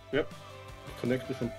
Ja, ich connecte schon.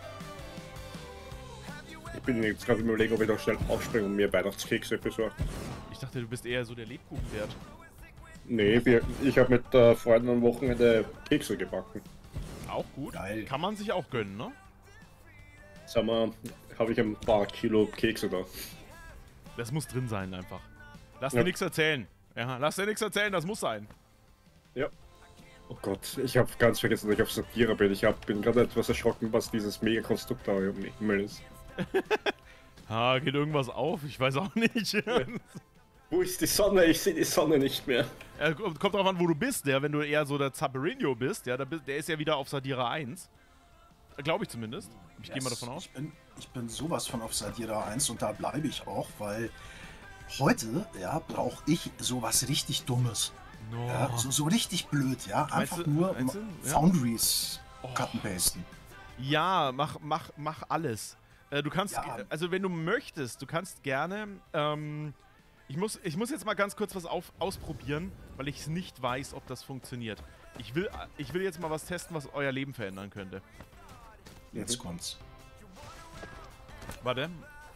Ich bin jetzt gerade überlegen, ob ich noch schnell aufspringe und mir Weihnachtskekse besorge. Ich dachte, du bist eher so der Lebkuchenwert. Nee, ich habe mit Freunden am Wochenende Kekse gebacken. Auch gut. Geil. Kann man sich auch gönnen, ne? Sagen wir, habe ich ein paar Kilo Kekse da. Das muss drin sein einfach. Lass Ja. dir nichts erzählen. Ja, lass dir nichts erzählen, das muss sein. Ja. Oh Gott, ich habe ganz vergessen, dass ich auf Satira bin. Bin gerade etwas erschrocken, was dieses Megakonstrukt da im Himmel ist. Geht irgendwas auf? Ich weiß auch nicht. Wo ist die Sonne? Ich sehe die Sonne nicht mehr. Kommt drauf an, wo du bist, ja. Wenn du eher so der Zapperino bist, ja, der ist ja wieder auf Sadira 1. Glaube ich zumindest. Ich gehe mal davon aus. Ich bin sowas von auf Sadira 1 und da bleibe ich auch, weil heute, ja, brauche ich sowas richtig Dummes. No. Ja, so richtig blöd, ja. Meinst Einfach du- nur meinst du? Ja. Foundries cut and pasten. Ja, mach alles. Du kannst, Ja. also wenn du möchtest, du kannst gerne, ich muss jetzt mal ganz kurz was ausprobieren, weil ich es nicht weiß, ob das funktioniert. Ich will jetzt mal was testen, was euer Leben verändern könnte. Jetzt kommt's. Warte.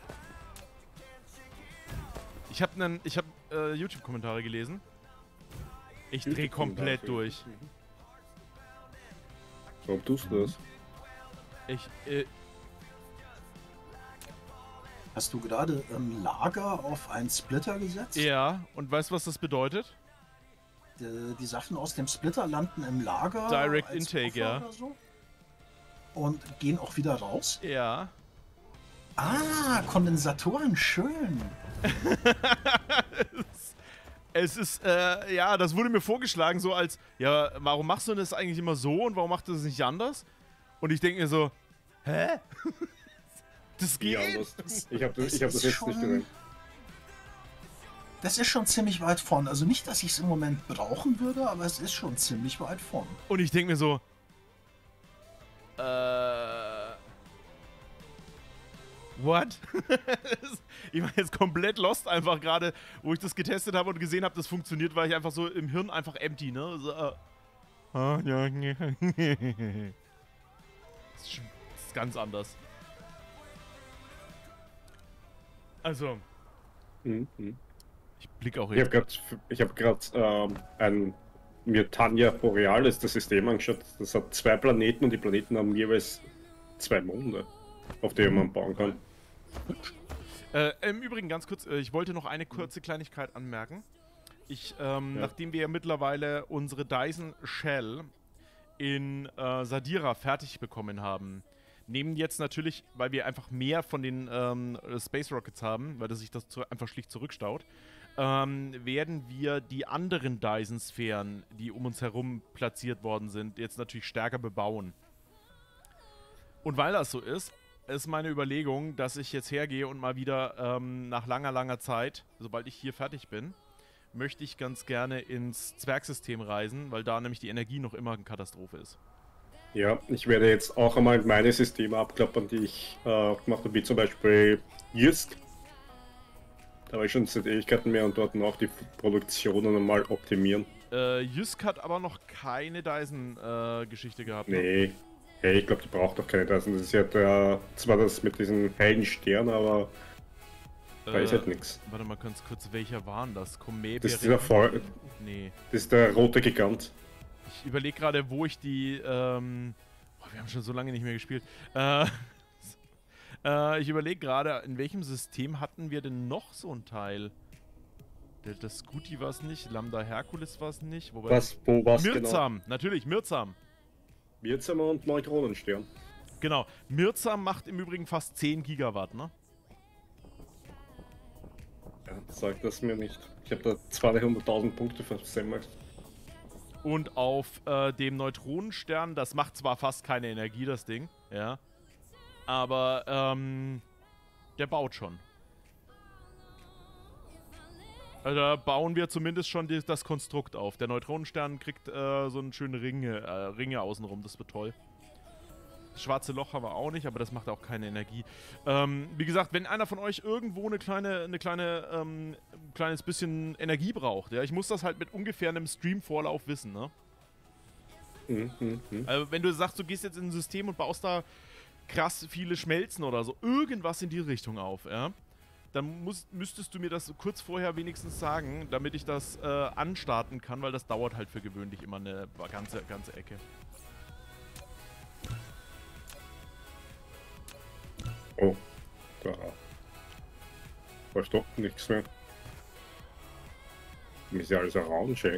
Ich hab YouTube-Kommentare gelesen. Ich dreh komplett durch. Warum tust du das? Hast du gerade Lager auf einen Splitter gesetzt? Ja, und weißt du, was das bedeutet? Die Sachen aus dem Splitter landen im Lager. Direct als Intake, Puffer ja. oder so, und gehen auch wieder raus? Ja. Ah, Kondensatoren, schön. Es ist, ja, das wurde mir vorgeschlagen, so als, ja, warum machst du das eigentlich immer so und warum machst du das nicht anders? Und ich denke mir so, hä? Das Wie geht? anders? Ich habe das ist jetzt nicht schon- gesehen. Das ist schon ziemlich weit vorn. Also nicht, dass ich es im Moment brauchen würde, aber es ist schon ziemlich weit vorn. Und ich denke mir so, what? Ich war jetzt komplett lost einfach gerade, wo ich das getestet habe und gesehen habe, das funktioniert, weil ich einfach so im Hirn einfach empty, ne? So, ja, das ist ganz anders. Also, Mhm. ich blicke auch Ich habe gerade mir Tanya Borealis das System angeschaut. Das hat 2 Planeten und die Planeten haben jeweils 2 Monde, auf denen man bauen kann. Im Übrigen ganz kurz, ich wollte noch eine kurze Kleinigkeit anmerken. Nachdem wir ja mittlerweile unsere Dyson Shell in Sadira fertig bekommen haben, nehmen jetzt natürlich, weil wir einfach mehr von den Space Rockets haben, weil das sich das einfach schlicht zurückstaut, werden wir die anderen Dyson-Sphären, die um uns herum platziert worden sind, jetzt natürlich stärker bebauen. Und weil das so ist meine Überlegung, dass ich jetzt hergehe und mal wieder nach langer Zeit, sobald ich hier fertig bin, möchte ich ganz gerne ins Zwergsystem reisen, weil da nämlich die Energie noch immer eine Katastrophe ist. Ja, ich werde jetzt auch einmal meine Systeme abklappern, die ich gemacht habe, wie zum Beispiel Jysk. Da habe ich schon seit Ewigkeiten mehr und dort noch die Produktionen einmal optimieren. Jysk hat aber noch keine Dyson-Geschichte gehabt. Ne? Nee, hey, ich glaube, die braucht doch keine Dyson. Das ist ja zwar das mit diesen hellen Sternen, aber da ist halt nichts. Warte mal ganz kurz, welcher waren das? Das ist dieser Nee. Das ist der rote Gigant. Ich überlege gerade, wo ich die, wir haben schon so lange nicht mehr gespielt. Ich überlege gerade, in welchem System hatten wir denn noch so ein Teil? Delta Scooty war es nicht, Lambda Hercules war es nicht. Wo war's genau? Mirzam, natürlich, Mirzam. Mirzam und Neutronenstern. Genau, Mirzam macht im Übrigen fast 10 Gigawatt, ne? Ja, sag das mir nicht. Ich habe da 200.000 Punkte versammelt. Und auf dem Neutronenstern, das macht zwar fast keine Energie, das Ding, ja. Aber, der baut schon. Also da bauen wir zumindest schon das Konstrukt auf. Der Neutronenstern kriegt so einen schönen Ringe außenrum, das wird toll. Das schwarze Loch haben wir auch nicht, aber das macht auch keine Energie. Wie gesagt, wenn einer von euch irgendwo ein kleines bisschen Energie braucht, ja, ich muss das halt mit ungefähr einem Stream-Vorlauf wissen, ne? Also wenn du sagst, du gehst jetzt in ein System und baust da krass viele Schmelzen oder so, irgendwas in die Richtung auf, ja, dann müsstest du mir das kurz vorher wenigstens sagen, damit ich das anstarten kann, weil das dauert halt für gewöhnlich immer eine ganze Ecke. Oh, da läuft doch nichts mehr. Mir ist ja alles orange.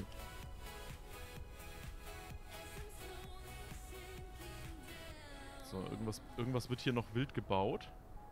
So, irgendwas wird hier noch wild gebaut.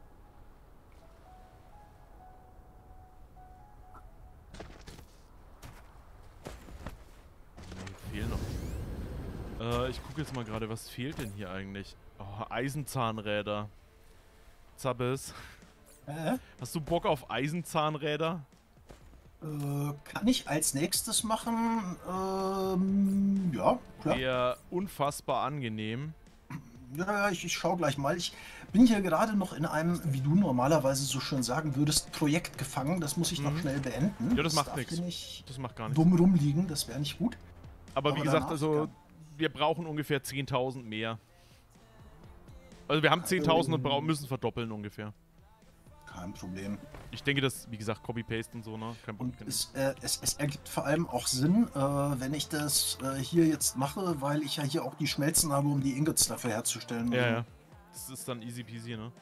Nee, fehlen noch. Ich gucke jetzt mal gerade, was fehlt denn hier eigentlich? Oh, Eisenzahnräder. Zabbes. Hast du Bock auf Eisenzahnräder? Kann ich als nächstes machen? Ja, klar. Wäre unfassbar angenehm. Ja, ich schaue gleich mal. Ich bin hier gerade noch in einem, wie du normalerweise so schön sagen würdest, Projekt gefangen. Das muss ich noch schnell beenden. Ja, das macht darf nichts. hier nicht Das macht gar nichts. dumm rumliegen, das wäre nicht gut. Aber wie gesagt, danach, also wir brauchen ungefähr 10.000 mehr. Also wir haben 10.000 und müssen verdoppeln ungefähr. Kein Problem. Ich denke, das, wie gesagt, Copy-Paste und so, ne? Kein Und Problem. es ergibt vor allem auch Sinn, wenn ich das hier jetzt mache, weil ich ja hier auch die Schmelzen habe, um die Ingots dafür herzustellen. Ja, ja. Das ist dann easy peasy, ne?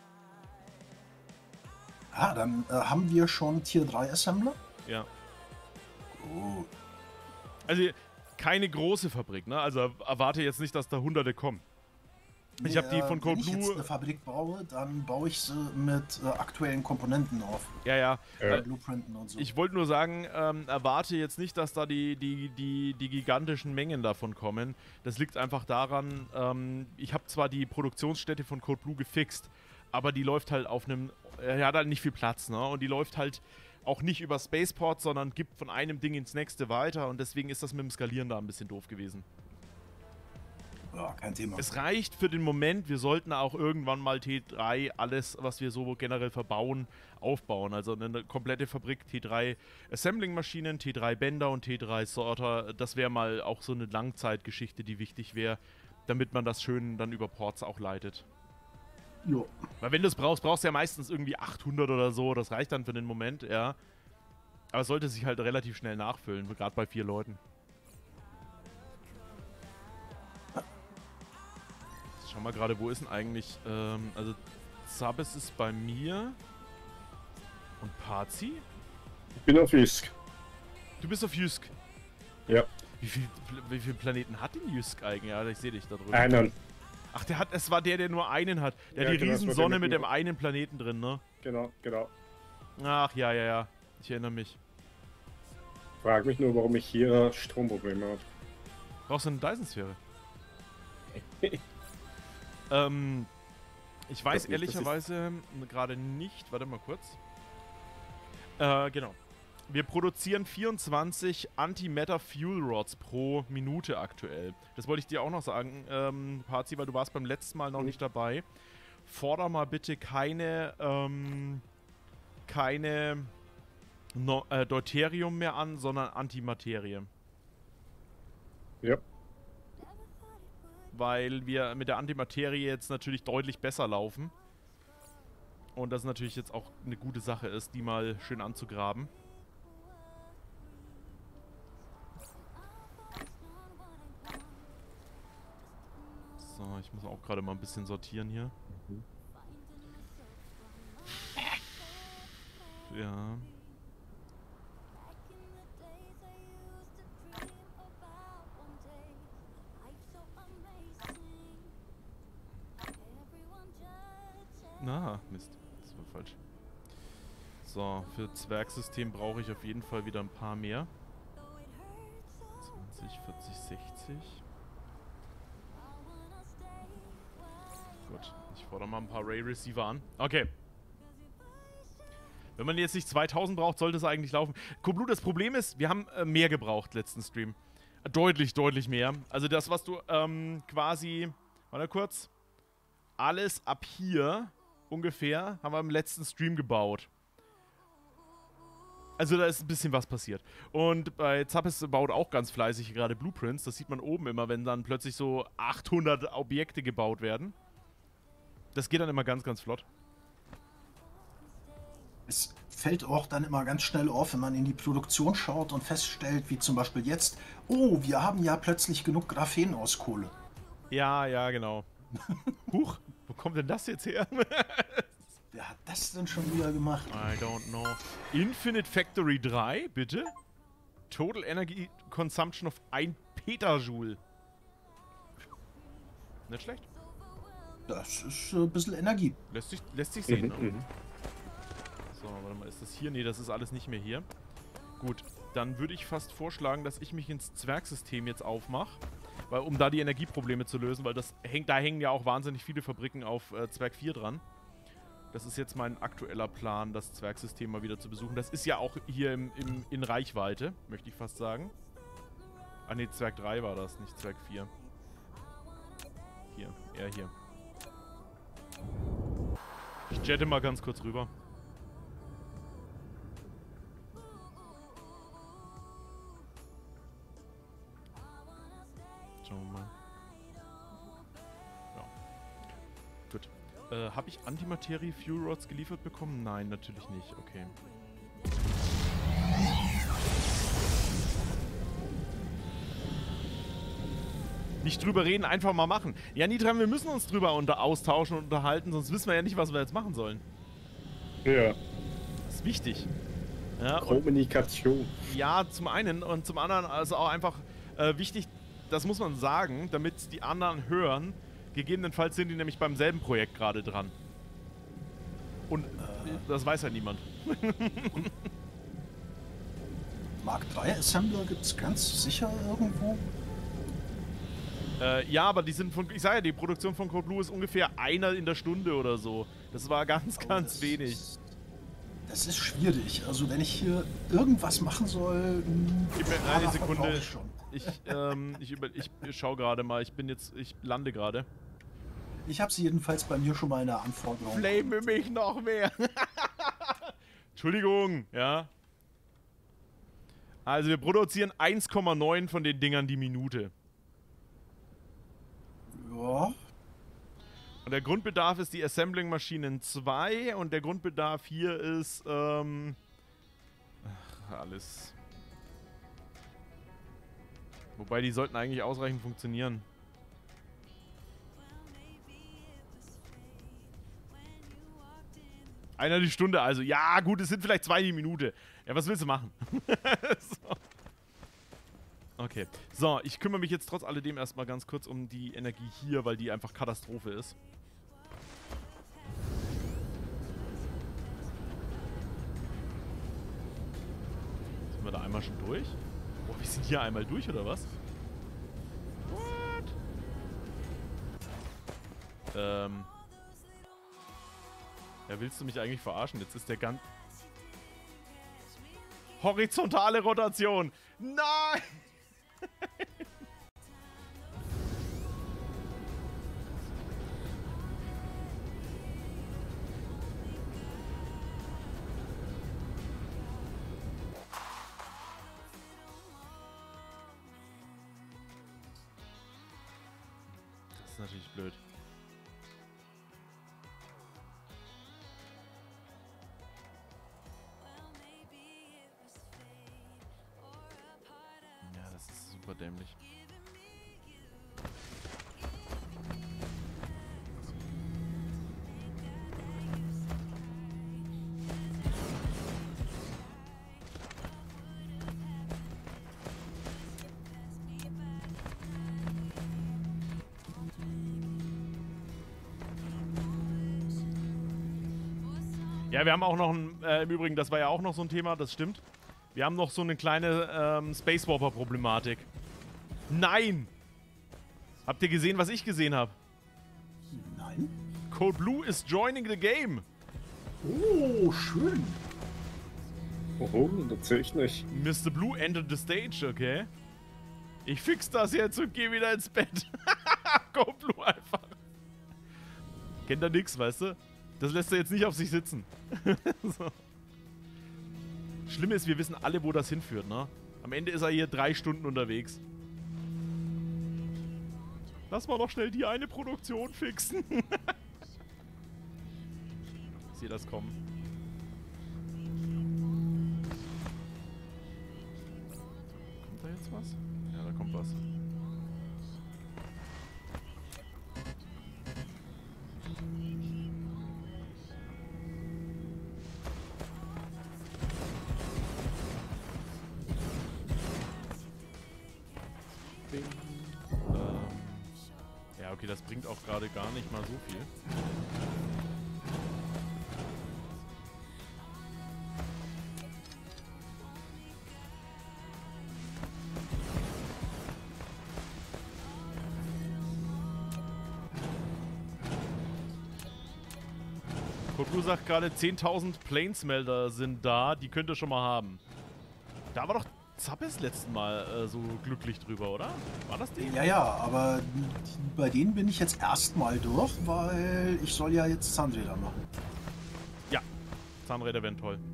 Ah, dann haben wir schon Tier 3 Assembler. Ja. Gut. Also keine große Fabrik, ne? Also erwarte jetzt nicht, dass da Hunderte kommen. Ich habe die von Cold Wenn ich jetzt Blue. eine Fabrik baue, dann baue ich sie mit aktuellen Komponenten auf. Ja, ja. Blueprinten und so. Ich wollte nur sagen, erwarte jetzt nicht, dass da die gigantischen Mengen davon kommen. Das liegt einfach daran, ich habe zwar die Produktionsstätte von Code Blue gefixt, aber die läuft halt auf einem, hat halt nicht viel Platz, ne? Und die läuft halt auch nicht über Spaceport, sondern gibt von einem Ding ins nächste weiter und deswegen ist das mit dem Skalieren da ein bisschen doof gewesen. Ja, kein Thema. Es reicht für den Moment, wir sollten auch irgendwann mal T3 alles, was wir so generell verbauen, aufbauen. Also eine komplette Fabrik, T3 Assembling-Maschinen, T3 Bänder und T3 Sorter. Das wäre mal auch so eine Langzeitgeschichte, die wichtig wäre, damit man das schön dann über Ports auch leitet. Jo. Weil wenn du es brauchst du ja meistens irgendwie 800 oder so. Das reicht dann für den Moment, ja. Aber es sollte sich halt relativ schnell nachfüllen, gerade bei 4 Leuten. Schau mal gerade, wo ist denn eigentlich, also Zabes ist bei mir und Pazi? Ich bin auf Jysk. Du bist auf Jysk. Ja. Wie viele Planeten hat denn Jysk eigentlich? Ja, ich sehe dich da drüben. Einen. Ach, es war der nur einen hat. Der Ja, hat die genau, das war der Riesensonne mit mit dem nur- einen Planeten drin, ne? Genau. Ach, ja. Ich erinnere mich. Frag mich nur, warum ich hier Stromprobleme habe. Brauchst du eine Dyson-Sphäre? Ich weiß nicht, ehrlicherweise gerade nicht. Warte mal kurz. Genau. Wir produzieren 24 Antimatter Fuel Rods pro Minute aktuell. Das wollte ich dir auch noch sagen, Pazi, weil du warst beim letzten Mal noch nicht dabei. Forder mal bitte keine Deuterium mehr an, sondern Antimaterie. Ja. Weil wir mit der Antimaterie jetzt natürlich deutlich besser laufen. Und das natürlich jetzt auch eine gute Sache ist, die mal schön anzugraben. So, ich muss auch gerade mal ein bisschen sortieren hier. Ja. Na, Mist. Das war falsch. So, für Zwergsystem brauche ich auf jeden Fall wieder ein paar mehr. 20, 40, 60. Gut, ich fordere mal ein paar Ray Receiver an. Okay. Wenn man jetzt nicht 2000 braucht, sollte es eigentlich laufen. Koblu, das Problem ist, wir haben mehr gebraucht letzten Stream. Deutlich mehr. Also das, was du quasi... Warte kurz. Alles ab hier ungefähr haben wir im letzten Stream gebaut. Also da ist ein bisschen was passiert. Und bei Zappes baut auch ganz fleißig gerade Blueprints. Das sieht man oben immer, wenn dann plötzlich so 800 Objekte gebaut werden. Das geht dann immer ganz, ganz flott. Es fällt auch dann immer ganz schnell auf, wenn man in die Produktion schaut und feststellt, wie zum Beispiel jetzt, oh, wir haben ja plötzlich genug Graphen aus Kohle. Ja, ja, genau. Huch, wo kommt denn das jetzt her? Wer hat das denn schon wieder gemacht? I don't know. Infinite Factory 3, bitte? Total Energy Consumption of 1 Petajoule. Nicht schlecht. Das ist ein bisschen Energie. Lässt sich sehen, ne? So, warte mal, ist das hier? Nee, das ist alles nicht mehr hier. Gut, dann würde ich fast vorschlagen, dass ich mich ins Zwergsystem jetzt aufmache. Weil, um da die Energieprobleme zu lösen, weil da hängen ja auch wahnsinnig viele Fabriken auf Zwerg 4 dran. Das ist jetzt mein aktueller Plan, das Zwergsystem mal wieder zu besuchen. Das ist ja auch hier in Reichweite, möchte ich fast sagen. Ah ne, Zwerg 3 war das, nicht Zwerg 4. Hier, er hier. Ich jette mal ganz kurz rüber. Schauen wir mal. Ja. Gut. Habe ich Antimaterie Fuel Rods geliefert bekommen? Nein, natürlich nicht. Okay. Nicht drüber reden, einfach mal machen. Ja, Nitram, wir müssen uns drüber austauschen und unterhalten, sonst wissen wir ja nicht, was wir jetzt machen sollen. Ja. Das ist wichtig. Ja, Kommunikation. Ja, zum einen und zum anderen also auch einfach wichtig, das muss man sagen, damit die anderen hören. Gegebenenfalls sind die nämlich beim selben Projekt gerade dran. Und das weiß ja niemand. Mark III Assembler gibt es ganz sicher irgendwo. Ja, aber die sind ich sage ja, die Produktion von Code Blue ist ungefähr einer in der Stunde oder so. Das war ganz, ganz wenig. Das ist schwierig. Also wenn ich hier irgendwas machen soll, gib mir eine Sekunde. Ich schau gerade mal. Ich lande gerade. Ich habe sie jedenfalls bei mir schon mal in der Anforderung. Flame mich noch mehr. Entschuldigung, ja. Also wir produzieren 1,9 von den Dingern die Minute. Ja. Und der Grundbedarf ist die Assembling-Maschinen 2 und der Grundbedarf hier ist, alles. Wobei, die sollten eigentlich ausreichend funktionieren. Einer die Stunde, also. Ja, gut, es sind vielleicht 2 die Minute. Ja, was willst du machen? So. Okay. So, ich kümmere mich jetzt trotz alledem erstmal ganz kurz um die Energie hier, weil die einfach Katastrophe ist. Sind wir da einmal schon durch? Boah, wir sind hier einmal durch, oder was? What? Ja, willst du mich eigentlich verarschen? Jetzt ist der ganz... Horizontale Rotation! Nein! Das ist natürlich blöd. Ja, das ist super dämlich. Ja, wir haben auch noch ein, im Übrigen, das war ja auch noch so ein Thema, das stimmt. Wir haben noch so eine kleine Space Warper-Problematik. Nein! Habt ihr gesehen, was ich gesehen habe? Nein. Code Blue is joining the game. Oh, schön. Oh, tatsächlich. Mr. Blue entered the stage, okay? Ich fix das jetzt und geh wieder ins Bett. Code Blue einfach. Kennt er nix, weißt du? Das lässt er jetzt nicht auf sich sitzen. So. Schlimme ist, wir wissen alle, wo das hinführt, ne? Am Ende ist er hier 3 Stunden unterwegs. Lass mal doch schnell die eine Produktion fixen. Ich sehe das kommen. Kommt da jetzt was? Ja, da kommt was. Ja, okay, das bringt auch gerade gar nicht mal so viel. Koku sagt gerade, 10.000 Planesmelter sind da, die könnt ihr schon mal haben. Da war doch Zappes letzten Mal so glücklich drüber, oder? War das die? Ja, ja, aber bei denen bin ich jetzt erstmal durch, weil ich soll ja jetzt Zahnräder machen. Ja, Zahnräder wären toll.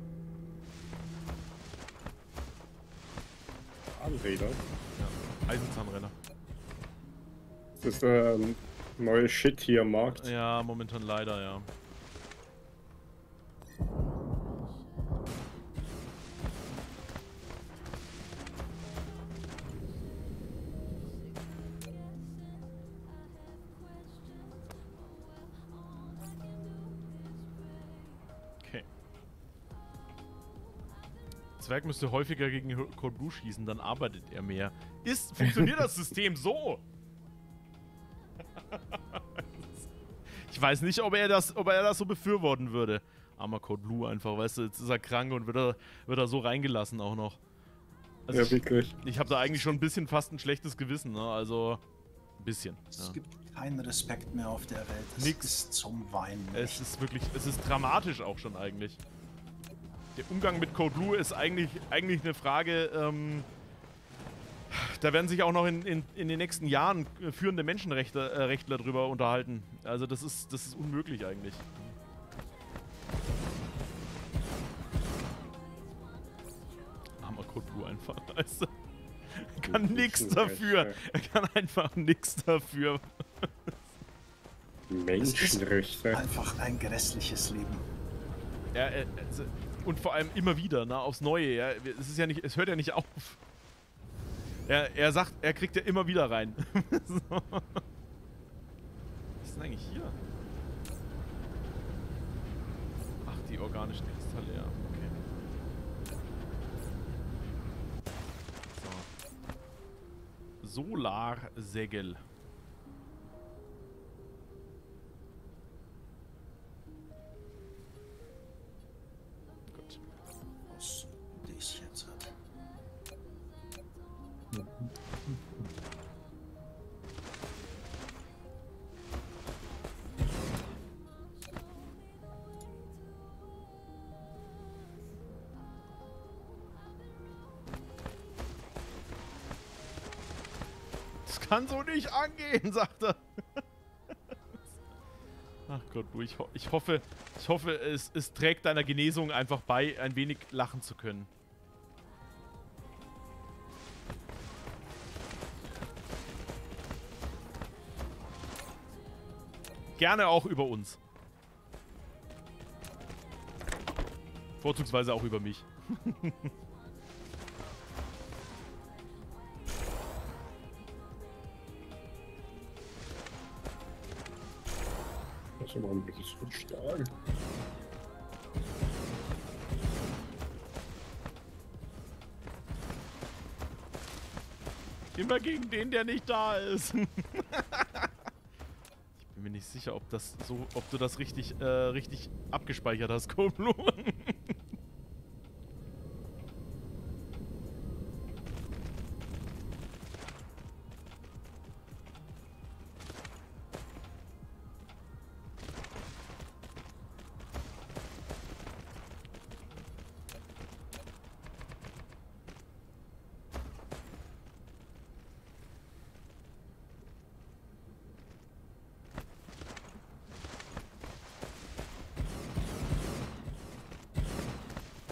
Zahnräder? Ja, Eisenzahnräder. Das ist neue Shit hier am Markt. Ja, momentan leider, ja. Okay. Zwerg müsste häufiger gegen Cold Blue schießen, dann arbeitet er mehr. Funktioniert das System so? Ich weiß nicht, ob er das so befürworten würde. Armer Code Blue einfach, weißt du, jetzt ist er krank und wird er so reingelassen auch noch. Also ja, wirklich. Ich habe da eigentlich schon ein bisschen fast ein schlechtes Gewissen, ne? Also ein bisschen. Es Ja. gibt keinen Respekt mehr auf der Welt. Es Nix. ist zum Weinen. Es ist wirklich, es ist dramatisch auch schon eigentlich. Der Umgang mit Code Blue ist eigentlich eine Frage, da werden sich auch noch in den nächsten Jahren führende Menschenrechtler drüber unterhalten. Also das ist unmöglich eigentlich. Armer Code Blue einfach, weißt du? Er kann nichts dafür. Er kann einfach nichts dafür. Menschenrechte. Einfach ein grässliches Leben. Und vor allem immer wieder, ne, aufs Neue. Ja? Es hört ja nicht auf. Er sagt, er kriegt ja immer wieder rein. So. Was ist denn eigentlich hier? Ach, die organischen Kristalle, ja. Okay. So. Solarsägel. Gut. Was das jetzt hat. Das kann so nicht angehen, sagt er. Ach Gott, ich hoffe, es trägt deiner Genesung einfach bei, ein wenig lachen zu können. Gerne auch über uns. Vorzugsweise auch über mich. Das ist ein bisschen so stark. Immer gegen den, der nicht da ist. Ich bin mir nicht sicher, ob du das richtig abgespeichert hast, Cold Blue.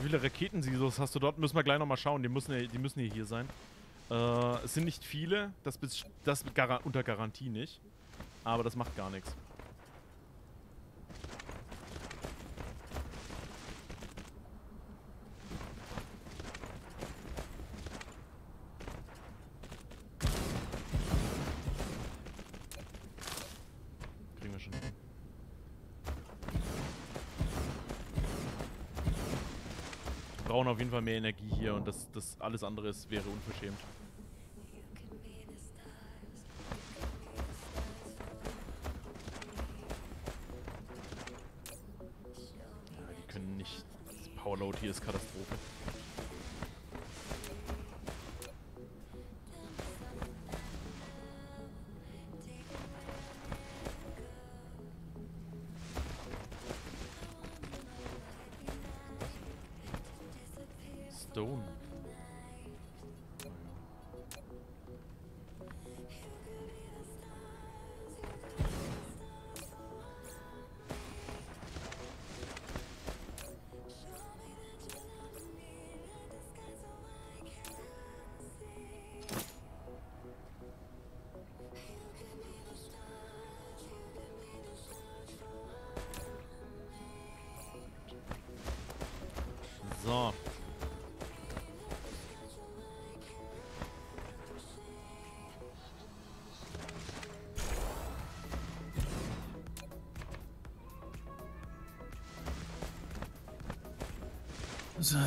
viele Raketensilos hast du dort? Müssen wir gleich nochmal schauen. Die müssen ja hier sein. Es sind nicht viele. Das unter Garantie nicht. Aber das macht gar nichts. Kriegen wir schon. Wir brauchen auf jeden Fall mehr Energie hier und das alles andere wäre unverschämt. Ja, die können nicht. Das Powerload hier ist Katastrophe. Stone. So. So.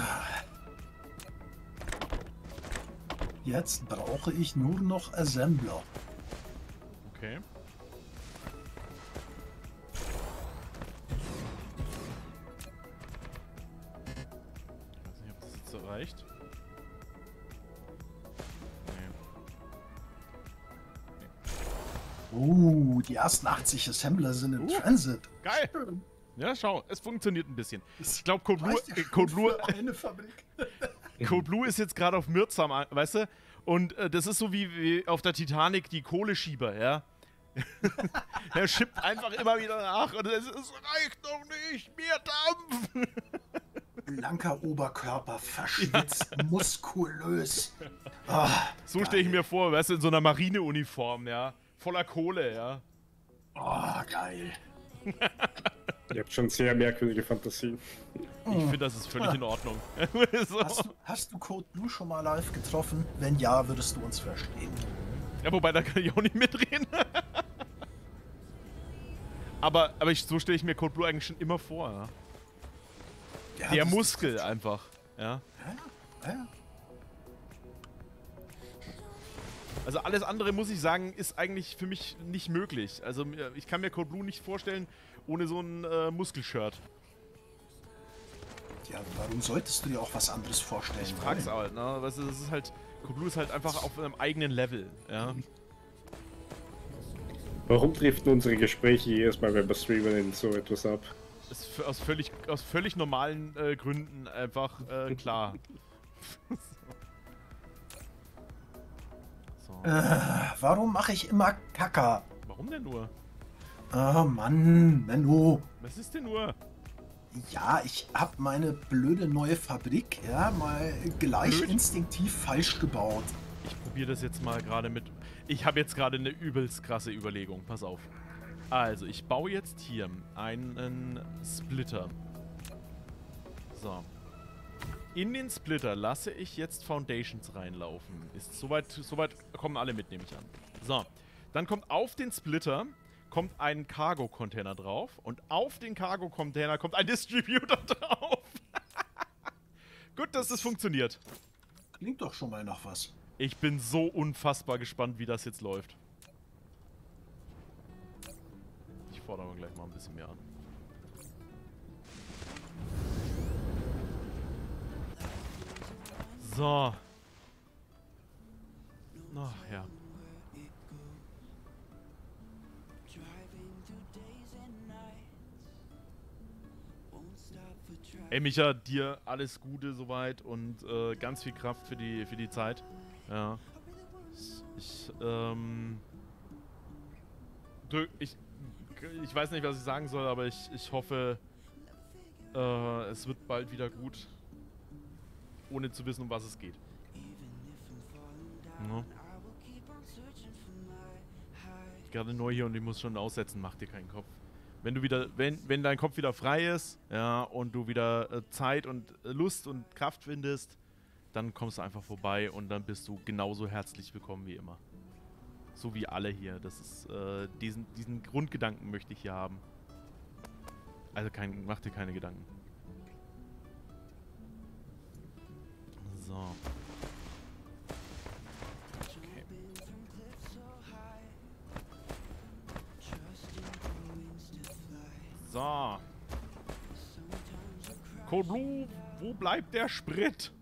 Jetzt brauche ich nur noch Assembler. Okay. Ich weiß nicht, ob das jetzt so reicht. Nee. Die ersten 80 Assembler sind im Transit. Geil! Schön. Ja, schau, es funktioniert ein bisschen. Das Ich glaube, Code Blue, reicht ja schon für eine Fabrik. Code Blue ist jetzt gerade auf Mirzam, weißt du? Und das ist so wie auf der Titanic die Kohleschieber, ja? Er schippt einfach immer wieder nach und es reicht noch nicht, mehr Dampf! Blanker Oberkörper, verschwitzt, muskulös. Ah, So stelle ich mir vor, weißt du, in so einer Marineuniform, ja? Voller Kohle, ja? Oh, geil. Ihr habt schon sehr merkwürdige Fantasien. Ich finde, das ist völlig in Ordnung. So. Hast du Code Blue schon mal live getroffen? Wenn ja, würdest du uns verstehen. Ja, wobei, da kann ich auch nicht mitreden. aber so stelle ich mir Code Blue eigentlich schon immer vor, ja? Ja, Der das- Muskel einfach, ja? Ja. Also alles andere, muss ich sagen, ist eigentlich für mich nicht möglich. Also ich kann mir Code Blue nicht vorstellen ohne so ein Muskelshirt. Ja, warum solltest du dir auch was anderes vorstellen? Ich frag's halt, ne? Weißt du, das ist halt, Code Blue ist halt einfach auf einem eigenen Level, ja? Warum driften unsere Gespräche jedes Mal, wenn wir streamen, in so etwas ab? Ist aus völlig normalen Gründen einfach klar. So. Warum mache ich immer Kacker? Warum denn nur? Oh Mann, Menno. Was ist denn nur? Ja, ich hab meine blöde neue Fabrik, ja, mal gleich Blöd? instinktiv falsch gebaut. Ich probiere das jetzt mal gerade mit... Ich habe jetzt gerade eine übelst krasse Überlegung. Pass auf. Also, ich baue jetzt hier einen Splitter. So. In den Splitter lasse ich jetzt Foundations reinlaufen. Ist soweit kommen alle mit, nehme ich an. So. Dann kommt auf den Splitter ein Cargo-Container drauf und auf den Cargo-Container kommt ein Distributor drauf. Gut, dass das funktioniert. Klingt doch schon mal nach was. Ich bin so unfassbar gespannt, wie das jetzt läuft. Ich fordere aber gleich mal ein bisschen mehr an. So. Ach ja. Ey Micha, dir alles Gute soweit und ganz viel Kraft für die Zeit. Ja. Ich weiß nicht, was ich sagen soll, aber ich hoffe, es wird bald wieder gut. ohne zu wissen, um was es geht. Ja. Ich bin gerade neu hier und ich muss schon aussetzen, mach dir keinen Kopf. Wenn du wieder, wenn dein Kopf wieder frei ist, ja, und du wieder Zeit und Lust und Kraft findest, dann kommst du einfach vorbei und dann bist du genauso herzlich willkommen wie immer. So wie alle hier. Das ist, diesen Grundgedanken möchte ich hier haben. Also mach dir keine Gedanken. So. Okay. So. Cold Blue, wo bleibt der Sprit?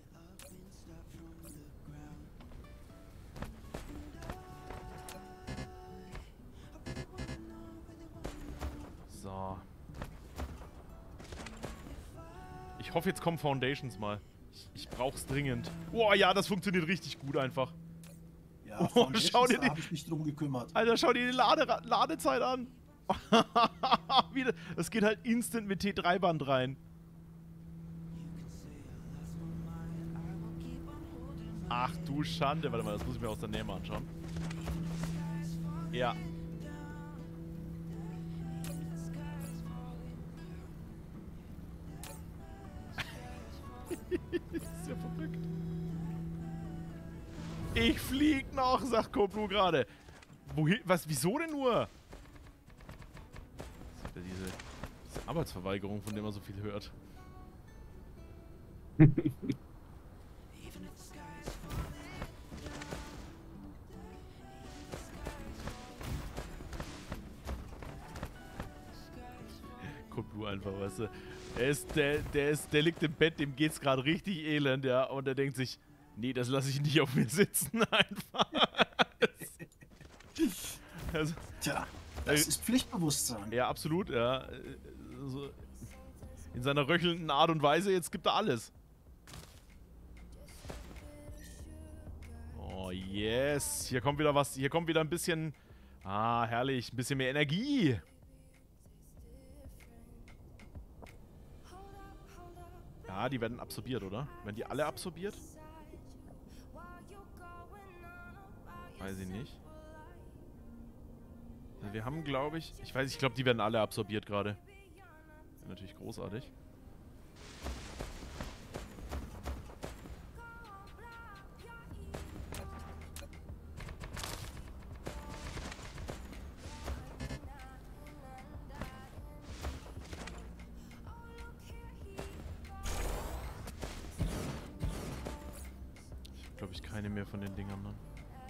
So. Ich hoffe, jetzt kommen Foundations mal. Ich brauch's dringend. Oh ja, das funktioniert richtig gut einfach. Ja, oh, schau dir da habe ich mich drum gekümmert. Alter, schau dir die Ladezeit an. Das geht halt instant mit T3-Band rein. Ach du Schande. Warte mal, das muss ich mir aus der Nähe mal anschauen. Ja. Das ist ja verrückt. Ich flieg noch, sagt Koplu gerade. Wohin? Was? Wieso denn nur? Das ist ja diese Arbeitsverweigerung, von der man so viel hört. Koplu einfach, weißt du. Der liegt im Bett, dem geht's gerade richtig elend, ja, und er denkt sich, nee, das lasse ich nicht auf mir sitzen, einfach. Also, tja, das ist Pflichtbewusstsein. Ja, absolut, ja. Also, in seiner röchelnden Art und Weise, jetzt gibt er alles. Oh, yes. Hier kommt wieder was, hier kommt wieder ein bisschen, herrlich, ein bisschen mehr Energie. Ja, die werden absorbiert, oder? Werden die alle absorbiert? Weiß ich nicht. Wir haben, glaube ich... Ich glaube, die werden alle absorbiert gerade. Natürlich großartig. Glaube ich keine mehr von den Dingern, ne?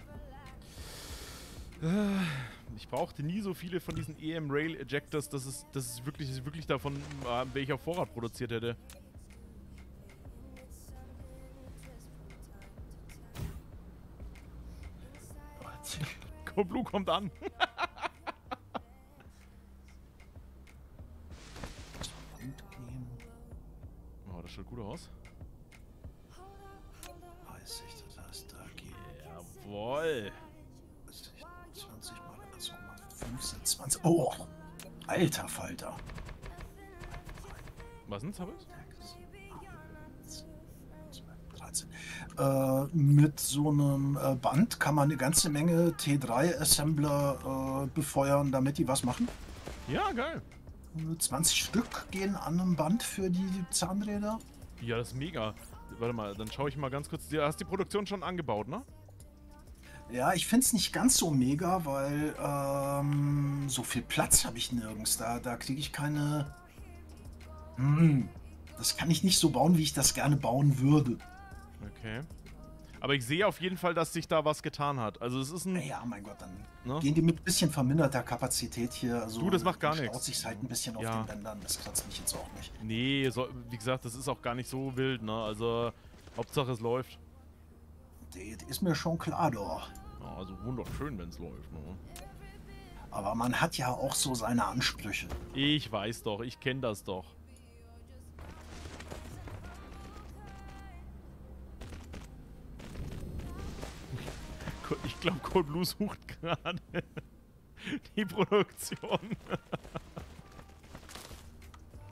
Ich brauchte nie so viele von diesen EM Rail Ejectors, dass es wirklich davon welcher Vorrat produziert hätte. Blue kommt an. Oh, das schaut gut aus. 30, das heißt, da geht. Jawohl. 20 mal, also 15, 20. Oh, alter Falter. Was denn, Zappes? 13. Mit so einem Band kann man eine ganze Menge T3-Assembler befeuern, damit die was machen. Ja, geil. 20 Stück gehen an einem Band für die Zahnräder. Ja, das ist mega. Warte mal, dann schaue ich mal ganz kurz. Du hast die Produktion schon angebaut, ne? Ja, ich finde es nicht ganz so mega, weil so viel Platz habe ich nirgends. Da kriege ich keine... das kann ich nicht so bauen, wie ich das gerne bauen würde. Okay. Aber ich sehe auf jeden Fall, dass sich da was getan hat. Also es ist ein... Ja, mein Gott, dann gehen die mit ein bisschen verminderter Kapazität hier. Also du, das macht gar nichts. Staut sich halt ein bisschen auf den Bändern. Das kratzt mich jetzt auch nicht. Nee, wie gesagt, das ist auch gar nicht so wild, ne? Also, Hauptsache es läuft. Das ist mir schon klar, doch. Ja, also wunderschön, wenn es läuft, ne? Aber man hat ja auch so seine Ansprüche. Ich weiß doch, ich kenne das doch. Ich glaube, Cold Blue sucht gerade die Produktion.